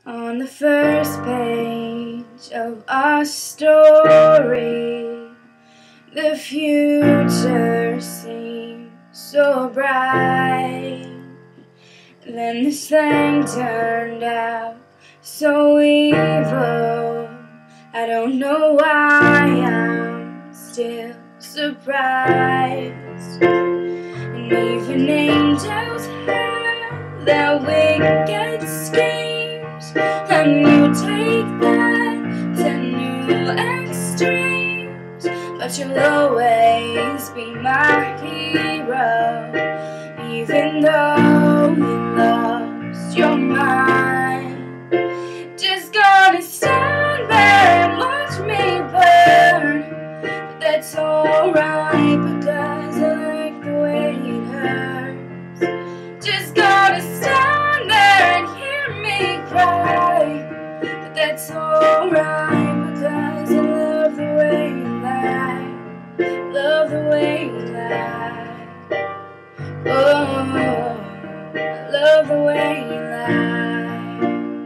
On the first page of our story, the future seems so bright. Then this thing turned out so evil. I don't know why I'm still surprised. And even angels have their wicked schemes, and you take that to new extremes. But you'll always be my hero, even though you lost your mind. Just gonna stand there and watch me burn, but that's alright because I like the way it hurts. Just gonna stand there and hear me cry, but that's alright because I love the way you lie, love the way you lie. Oh, I love the way you lie.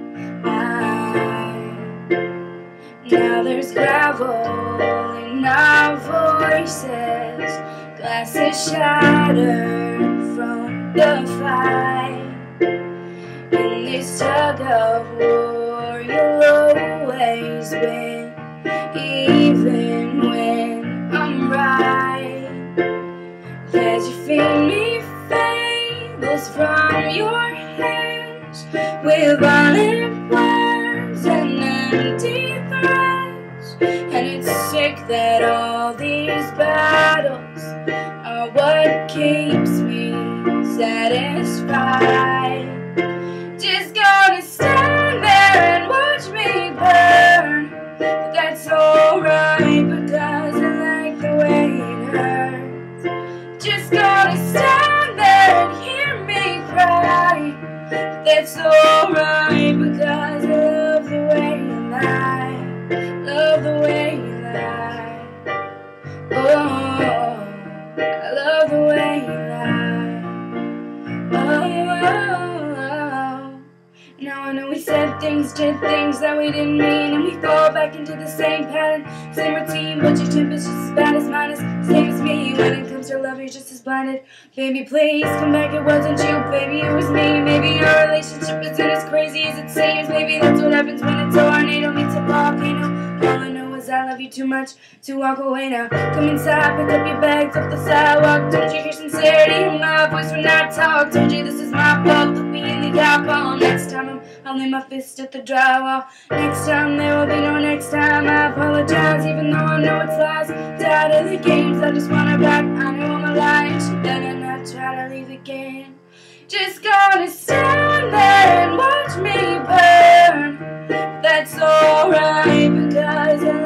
Now there's gravel in our voices, glasses shattered from the fight. In this tug of war, you'll always win, even when I'm right. As you feed me fables from your hands, with violent words and empty threats. And it's sick that all these battles are what keeps me satisfied. Just gonna stand there and watch me burn, but that's alright because I like the way it hurts. Just gonna stand there and hear me cry, but that's alright because I love the way you lie, love the way you lie. Oh, I love the way you lie. Oh, now I know we said things, did things that we didn't mean, and we fall back into the same pattern, same routine. But your temper's just as bad as mine is, same as me. When it comes to love, you're just as blinded. Baby, please come back, it wasn't you, baby, it was me. Maybe our relationship isn't as crazy as it seems. Maybe that's what happens when a tornado meets a volcano. All I know is I love you too much to walk away now. Come inside, pick up your bags off the sidewalk. Don't you hear sincerity in my voice when I talk? Told you this is my fault, look me in the eyeball. Next time I'll lay my fist at the drywall. Next time there will be no next time. I apologize even though I know it's lies. Tired of the games, I just want her back. I know I'm a liar, she better not try to leave again. Just gonna stand there and watch me burn, that's alright because I